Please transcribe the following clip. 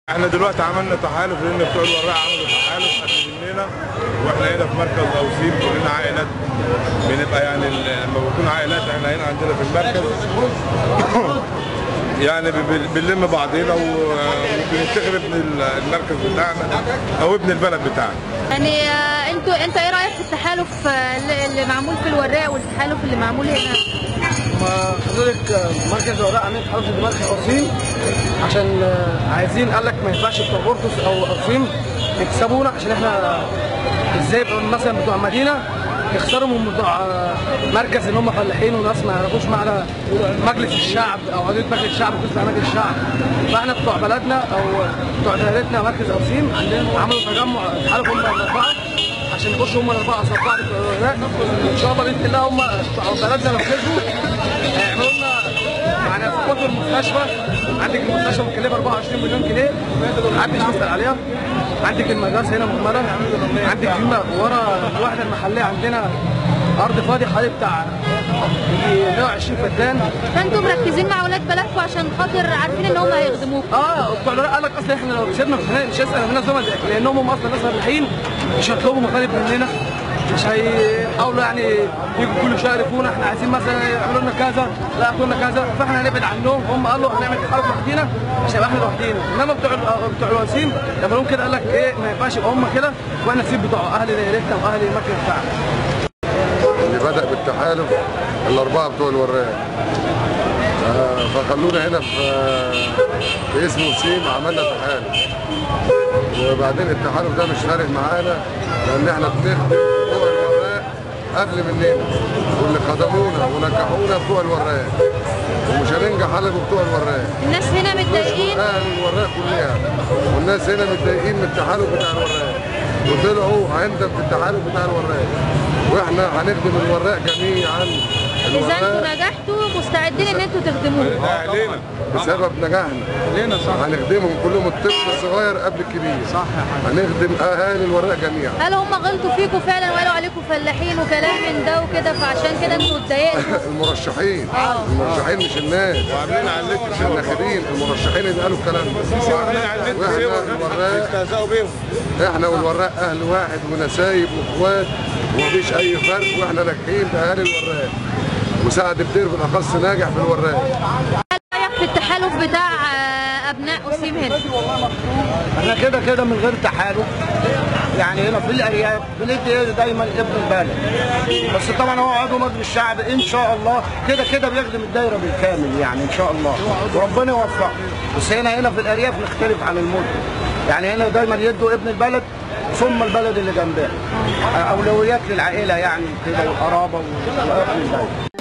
احنا دلوقتي عملنا تحالف لان بتوع الوراق عملوا تحالف قبل مننا، واحنا هنا في مركز اوسيم كلنا عائلات بنبقى يعني لما بنكون عائلات احنا هنا عندنا في المركز يعني بنلم بعضينا وبننتخب ابن المركز بتاعنا او ابن البلد بتاعنا. يعني انت ايه رايك في التحالف اللي معمول في الوراق والتحالف اللي معمول هنا؟ حضرتك مركز الوراق عاملين تحالف ضد مركز اوسيم عشان عايزين، قال لك ما ينفعش بتوع بورتوس او اوسيم يكسبونا، عشان احنا ازاي مثلا بتوع مدينه يخسروا من بتوع مركز ان هم فلاحين وناس ما يعرفوش معنى مجلس الشعب او عضويه مجلس الشعب وتسمع مجلس الشعب. فاحنا بتوع بلدنا او بتوع دايرتنا مركز اوسيم عملوا تجمع تحالف هم الاربعه عشان يخشوا هم الاربعه قصاد بعض بتوع الوراق. ان شاء الله باذن الله هم بتوع بلدنا لو كسبوا هيعملوا لنا يعني في المستشفى. عندك المستشفى مكلفه 24 مليون جنيه محدش بيسال عليها. عندك المدرسه هنا مهمله. عندك هنا ورا الوحده المحليه عندنا ارض فاضي حوالي بتاع 120 فدان. فانتم مركزين مع اولاد بلدكم عشان خاطر عارفين ان هم هيخدموكم. بتوع الوراق قال لك اصلا احنا لو كسبنا في الخناقه مش هيسال مننا زمن، لانهم هم اصلا ناس فلاحين مش هيطلبوا مطالب مننا، مش هيحاولوا يعني يجوا كل شهر يفونا احنا عايزين مثلا يعملوا لنا كذا، لا يعملوا لنا كذا، فاحنا هنبعد عنهم. هم قالوا هنعمل تحالف لوحدينا عشان يبقى احنا لوحدينا. انما بتوع الوسيم لما لهم كده قال لك ايه ما ينفعش يبقى هم كده واحنا نسيب بتوع اهل دايرتنا واهل المركز بتاعنا. اللي بدأ بالتحالف الأربعة بتوع الوراق، فخلونا هنا في اسم وسيم عملنا تحالف، وبعدين التحالف ده مش فارق معانا لأن احنا بنخدم بتوع الوراق قبل مننا، واللي خدمونا ونجحونا بتوع الوراق، ومش هننجح الا بتوع الوراق. الناس هنا متضايقين، اهل الوراق كلها، والناس هنا متضايقين من التحالف بتاع الوراق، وطلعوا عندنا في التحالف بتاع الوراق، واحنا هنخدم الوراق جميعا. اذا انتوا نجحتوا مستعدين ان انتوا تخدموهم. ده علينا بسبب نجاحنا علينا صح. هنخدمهم كلهم، الطفل الصغير قبل الكبير. صح يا حاج. هنخدم اهالي الوراق جميعا. هل هم غلطوا فيكم فعلا وقالوا عليكم فلاحين وكلام من ده وكده فعشان كده انتوا اتضايقتوا؟ المرشحين المرشحين مش الناس، وعاملين على النت مش الناخبين، المرشحين اللي قالوا الكلام ده. وعاملين على النت واحنا الوراق استهزأوا بيهم. احنا والوراق اهل واحد ونسايب واخوات ومفيش اي فرق، واحنا ناجحين باهالي الوراق، وسعد بدير بالاخص ناجح في الوراق. هل رايك في التحالف بتاع ابناء اوسيم هنا؟ احنا كده من غير تحالف، يعني هنا في الارياف بندي دايما ابن البلد، بس طبعا هو عضو مجلس الشعب ان شاء الله كده بيخدم الدايره بالكامل يعني ان شاء الله، وربنا يوفقه. بس هنا في الارياف نختلف عن المدن، يعني هنا دايما يدوا ابن البلد ثم البلد اللي جنبها، اولويات للعائله يعني كده والقرابه واهل البلد.